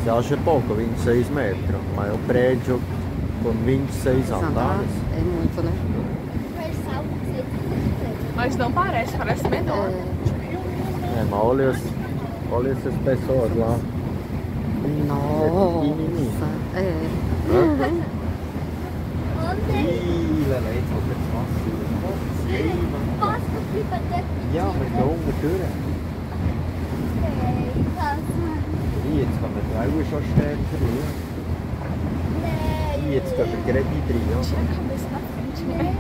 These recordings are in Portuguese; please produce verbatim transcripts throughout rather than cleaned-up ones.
Você acha pouco, vinte e seis metros, mas o prédio com vinte e seis andares. É muito, né? Mas não parece, parece menor. É. É, mas olha, as, olha essas pessoas lá. Nossa, é. Ih, Lele, jetzt kommt jetzt Wasser. Ja, aber da unten durch. Ih, jetzt kann man die Wellen schon stärker rein. Ih, jetzt gehen wir gerade nicht rein. Tira a cabeça na frente, né?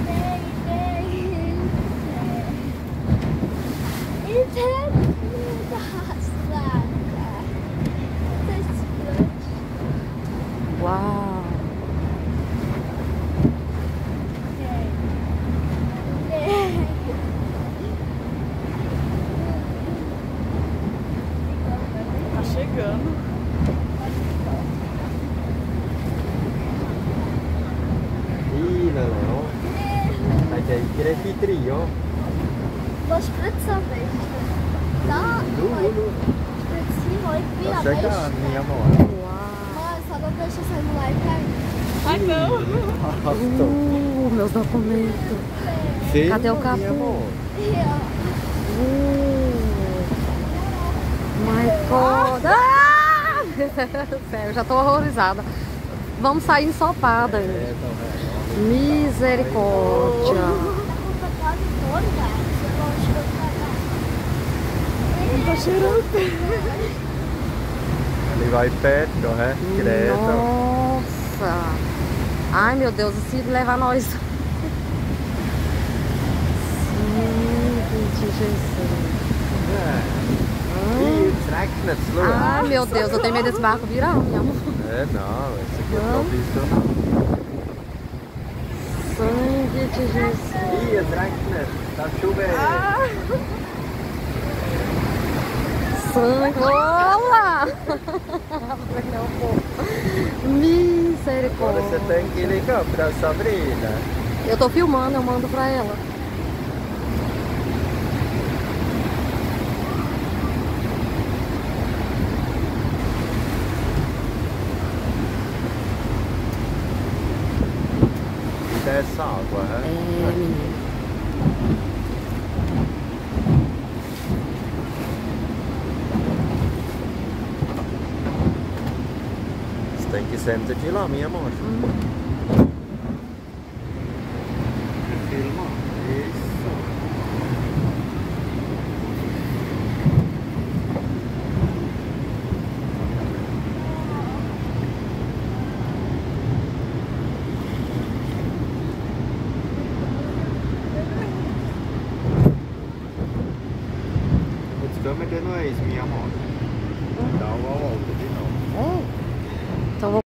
Uau! Tá chegando. Ih, Lele, ó. Vai ter direto e trio. Vou espreitar, velho. Tá? Nu, nu, nu. Espreitei, olha, Tá chegando, minha amor. Mãe, só não deixa o celular cair. Ai, não. Arrastou. Uh, meus documentos. Sim, Cadê o minha capô? amor. Uh, my God! Ah! Sério, já tô horrorizada. Vamos sair ensopada. É, tá vendo? Misericórdia. Tá cheirando. Ele vai perto, é? Credo. Nossa. Ai, meu Deus, se levar nós. Gente, Jesus. Ih, regnet, schau. Ai, meu Deus, eu tenho medo desse barco virar, meu amor. É, não, esse aqui é Não. profissional. Sangue de Jesus. Ih, es regnet, tá chovendo. Ah, Sangue. Olá! Misericórdia. Agora você tem que ligar pra Sabrina. Eu tô filmando, eu mando pra ela. E dessa água, É, é? menina. Você tem que sentar de lá, minha amor. Filma. Isso. Jetzt gehen wir dann noch eins, minha amor. Dá uma volta de novo. É. Então vou